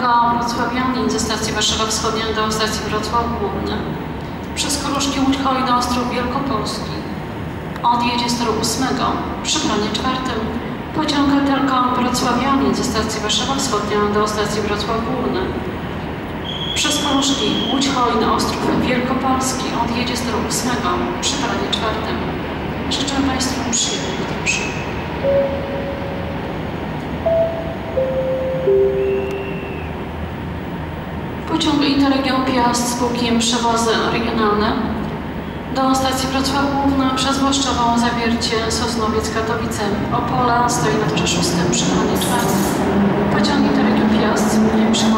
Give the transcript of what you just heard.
Wrocławianin ze stacji Warszawa Wschodnia do stacji Wrocław Główny. Przez Koruszki, Łódź, Chojna, Ostrów Wielkopolski. Odjedzie z toru 8 przy planie 4. Pociąg Etelka Wrocławianin ze stacji Warszawa Wschodnia do stacji Wrocław Górny. Przez Koruszki, Łódź, Chojna, Ostrów Wielkopolski odjedzie z toru 8 przy planie 4. Życzę Państwu przyjemnych podróży. Pociąg Interregion Piast spółki Przewozy Regionalne do stacji Wrocław Główna przez Włoszczową, Zawiercie, Sosnowiec, Katowice, Opola stoi na torze 6 przy planie 4. Pociąg Interregion Piast spółki